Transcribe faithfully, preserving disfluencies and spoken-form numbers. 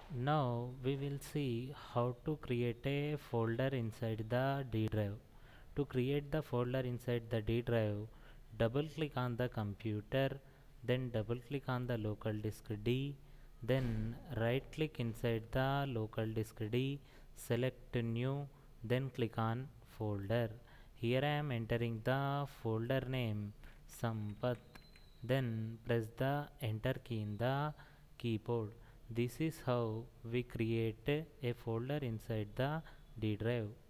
Now we will see how to create a folder inside the D drive. To create the folder inside the D drive, double click on the computer, then double click on the local disk D, then right click inside the local disk D, select new, then click on folder. Here I am entering the folder name Sampath, then press the enter key in the keyboard. This is how we create a folder inside the D drive.